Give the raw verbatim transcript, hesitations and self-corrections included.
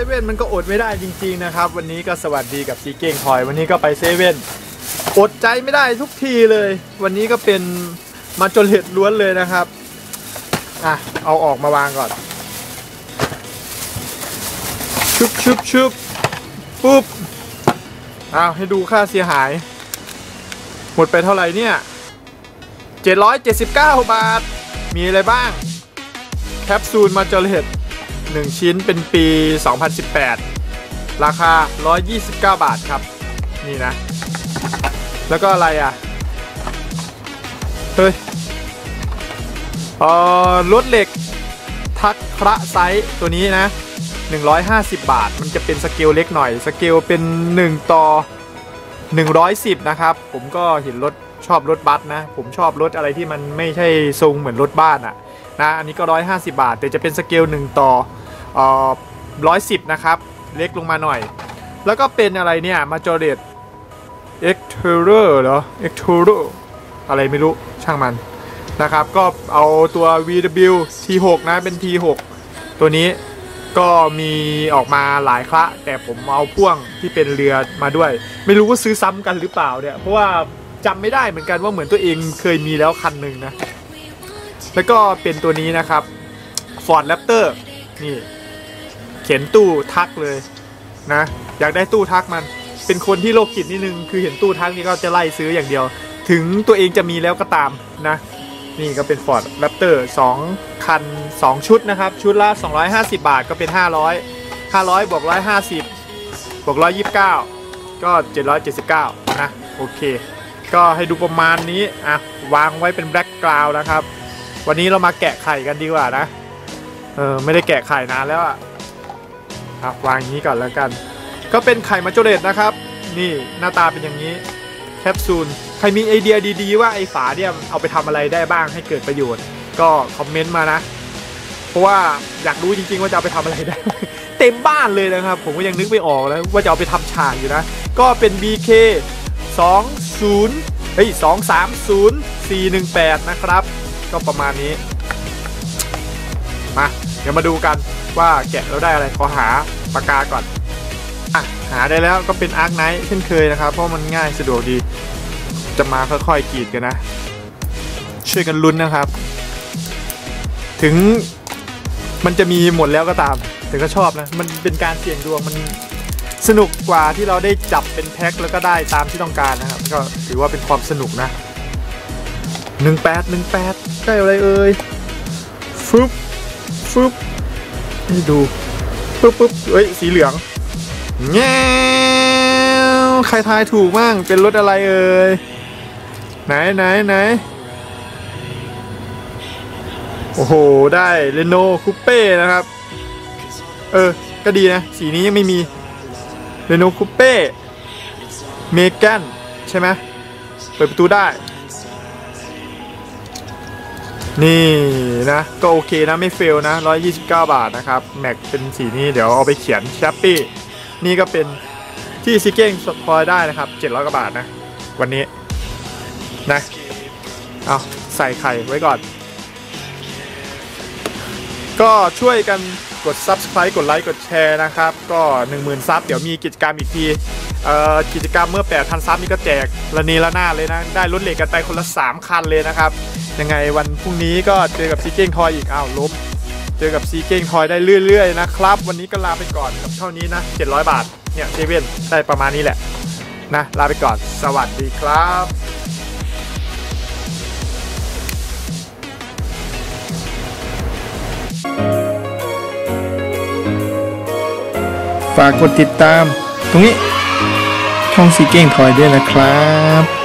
เว่นมันก็อดไม่ได้จริงๆนะครับวันนี้ก็สวัสดีกับซีเก้งทอยวันนี้ก็ไปเซเว่นอดใจไม่ได้ทุกทีเลยวันนี้ก็เป็นมาจนเห็ดล้วนเลยนะครับอ่ะเอาออกมาวางก่อนชุบชุบชุบปุ๊บเอาให้ดูค่าเสียหายหมดไปเท่าไหร่เนี่ยเจ็ดร้อยเจ็ดสิบเก้าบาทมีอะไรบ้างแคปซูลมาจนเห็ดหนึ่งชิ้นเป็นปีสองพันสิบแปดราคาหนึ่งร้อยยี่สิบเก้าบาทครับนี่นะแล้วก็อะไรอ่ะเฮ้ยเอ่อรถเหล็กทักพระไซส์ตัวนี้นะหนึ่งร้อยห้าสิบบาทมันจะเป็นสเกลเล็กหน่อยสเกลเป็นหนึ่งต่อหนึ่งร้อยสิบนะครับผมก็เห็นรถชอบรถบัสนะผมชอบรถอะไรที่มันไม่ใช่ทรงเหมือนรถบ้านอ่ะนะอันนี้ก็หนึ่งร้อยห้าสิบบาทแต่จะเป็นสเกลหนึ่งต่อเอ่อหนึ่งร้อยสิบนะครับเล็กลงมาหน่อยแล้วก็เป็นอะไรเนี่ยมาจอเดตเอ็กเทอร์เหรอเอ็กเทอร์อะไรไม่รู้ช่างมันนะครับก็เอาตัว วี ดับเบิลยู ที หก นะเป็น ที หก ตัวนี้ก็มีออกมาหลายครั้งแต่ผมเอาพ่วงที่เป็นเรือมาด้วยไม่รู้ว่าซื้อซ้ำกันหรือเปล่าเนี่ยเพราะว่าจำไม่ได้เหมือนกันว่าเหมือนตัวเองเคยมีแล้วคันหนึ่งนะแล้วก็เป็นตัวนี้นะครับ Ford Raptor นี่เข็นตู้ทักเลยนะอยากได้ตู้ทักมันเป็นคนที่โรคจิตนิดนึงคือเห็นตู้ทักนี่ก็จะไล่ซื้ออย่างเดียวถึงตัวเองจะมีแล้วก็ตามนะนี่ก็เป็น Ford Raptor สองคันสองชุดนะครับชุดละสองร้อยห้าสิบบาทก็เป็นห้าร้อย ห้าร้อยบวกหนึ่งร้อยห้าสิบบวกหนึ่งร้อยยี่สิบเก้าก็เจ็ดร้อยเจ็ดสิบเก้านะโอเคก็ให้ดูประมาณนี้อ่ะวางไว้เป็นแบล็กกราวด์นะครับวันนี้เรามาแกะไข่กันดีกว่านะเออไม่ได้แกะไข่นานแล้วอ่ะครับวางอย่างนี้ก่อนแล้วกันก็เป็นไข่มาโจเรตนะครับนี่หน้าตาเป็นอย่างนี้แคปซูลใครมีไอเดียดีๆว่าไอฝาเนี่ยเอาไปทำอะไรได้บ้างให้เกิดประโยชน์ก็คอมเมนต์มานะเพราะว่าอยากรู้จริงๆว่าจะเอาไปทำอะไรได้ เต็มบ้านเลยนะครับผมก็ยังนึกไม่ออกแล้วว่าจะเอาไปทำฉากอยู่นะก็เป็น บี เค สองศูนย์เฮ้ยสองสามศูนย์สี่หนึ่งแปดนะครับก็ประมาณนี้มาเดี๋ยวมาดูกันว่าแกะแล้วได้อะไรขอหาปากกาก่อนอ่ะหาได้แล้วก็เป็นอาร์คไนท์เช่นเคยนะครับเพราะมันง่ายสะดวกดีจะมาค่อยๆกรีดกันนะช่วยกันลุ้นนะครับถึงมันจะมีหมดแล้วก็ตามแต่ก็ชอบนะมันเป็นการเสี่ยงดวงมันสนุกกว่าที่เราได้จับเป็นแพ็คแล้วก็ได้ตามที่ต้องการนะครับก็ถือว่าเป็นความสนุกนะหนึ่งแปดหนึ่งแปดได้อะไรเอ่ยฟึบฟึบให้ดูปึ๊บปึ๊บเอ้ยสีเหลืองแง่ใครทายถูกมั่งเป็นรถอะไรเอ่ยไหนไหนไหนโอ้โหได้เรโน่คูเป้นะครับเออก็ดีนะสีนี้ยังไม่มีเรโน่คูเป้เมแกนใช่ไหมเปิดประตูได้นี่นะก็โอเคนะไม่เฟลนะหนึ่งร้อยยี่สิบเก้าบาทนะครับแม็กเป็นสีนี้เดี๋ยวเอาไปเขียนแชปปี้นี่ก็เป็นที่ซีเก้งสปอยได้นะครับเจ็ดร้อยกว่าบาทนะวันนี้นะเอาใส่ไข่ไว้ก่อนก็ช่วยกันกด ซับสไครบ์ กดไลค์กดแชร์นะครับก็ หนึ่งหมื่น ซับเดี๋ยวมีกิจกรรมอีกทีเอ่อกิจกรรมเมื่อ แปดพัน ซับนี่ก็แจกระนีระนาดเลยนะได้รถเหล็กกันไปคนละสามคันเลยนะครับยังไงวันพรุ่งนี้ก็เจอกับซีเก้งทอยอีกอ้าวล้มเจอกับซีเก้งทอยได้เรื่อยๆนะครับวันนี้ก็ลาไปก่อนกับเท่านี้นะเจ็ดร้อยบาทเนี่ยเซเว่นได้ประมาณนี้แหละนะลาไปก่อนสวัสดีครับฝากกดติดตามตรงนี้ช่องซีเก้งทอยด้วยนะครับ